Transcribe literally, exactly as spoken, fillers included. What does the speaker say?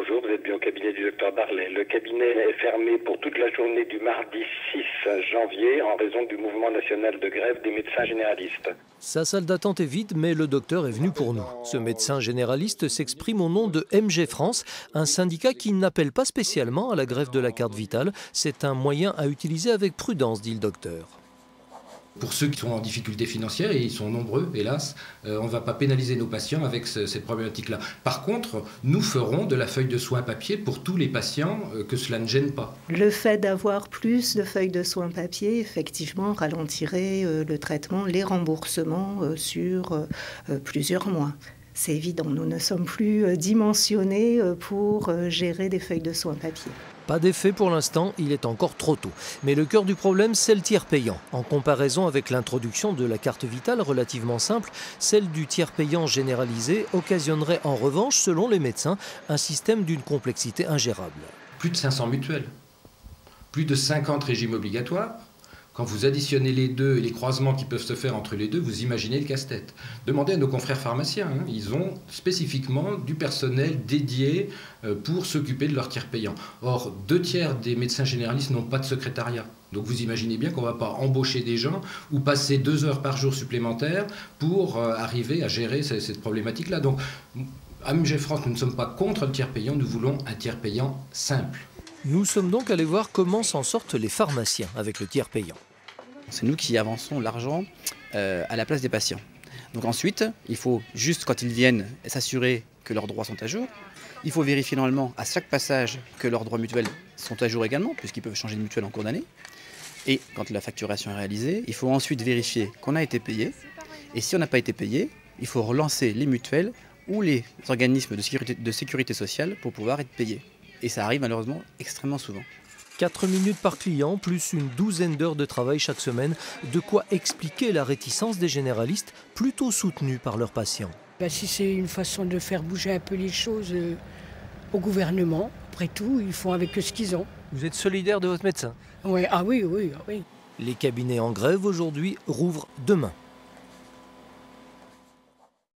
bonjour, vous êtes bien au cabinet du docteur Barlet. Le cabinet est fermé pour toute la journée du mardi six janvier en raison du mouvement national de grève des médecins généralistes. Sa salle d'attente est vide, mais le docteur est venu pour nous. Ce médecin généraliste s'exprime au nom de M G France, un syndicat qui n'appelle pas spécialement à la grève de la carte vitale. C'est un moyen à utiliser avec prudence, dit le docteur. Pour ceux qui sont en difficulté financière, et ils sont nombreux, hélas, euh, on ne va pas pénaliser nos patients avec ce, cette problématique-là. Par contre, nous ferons de la feuille de soins papier pour tous les patients, euh, que cela ne gêne pas. Le fait d'avoir plus de feuilles de soins papier, effectivement, ralentirait euh, le traitement, les remboursements euh, sur euh, plusieurs mois. C'est évident, nous ne sommes plus euh, dimensionnés euh, pour euh, gérer des feuilles de soins papier. Pas d'effet pour l'instant, il est encore trop tôt. Mais le cœur du problème, c'est le tiers payant. En comparaison avec l'introduction de la carte vitale relativement simple, celle du tiers payant généralisé occasionnerait en revanche, selon les médecins, un système d'une complexité ingérable. Plus de cinq cents mutuelles, plus de cinquante régimes obligatoires. Quand vous additionnez les deux et les croisements qui peuvent se faire entre les deux, vous imaginez le casse-tête. Demandez à nos confrères pharmaciens, hein, ils ont spécifiquement du personnel dédié pour s'occuper de leur tiers payant. Or, deux tiers des médecins généralistes n'ont pas de secrétariat. Donc vous imaginez bien qu'on ne va pas embaucher des gens ou passer deux heures par jour supplémentaires pour arriver à gérer cette problématique-là. Donc, à M G France, nous ne sommes pas contre le tiers payant, nous voulons un tiers payant simple. Nous sommes donc allés voir comment s'en sortent les pharmaciens avec le tiers payant. C'est nous qui avançons l'argent euh, à la place des patients. Donc ensuite, il faut juste quand ils viennent s'assurer que leurs droits sont à jour. Il faut vérifier normalement à chaque passage que leurs droits mutuels sont à jour également, puisqu'ils peuvent changer de mutuelle en cours d'année. Et quand la facturation est réalisée, il faut ensuite vérifier qu'on a été payé. Et si on n'a pas été payé, il faut relancer les mutuelles ou les organismes de sécurité, de sécurité sociale pour pouvoir être payés. Et ça arrive malheureusement extrêmement souvent. quatre minutes par client, plus une douzaine d'heures de travail chaque semaine. De quoi expliquer la réticence des généralistes, plutôt soutenus par leurs patients. Ben, si c'est une façon de faire bouger un peu les choses euh, au gouvernement, après tout, ils font avec ce qu'ils ont. Vous êtes solidaire de votre médecin? Ouais, ah oui, oui, ah oui. Les cabinets en grève aujourd'hui rouvrent demain.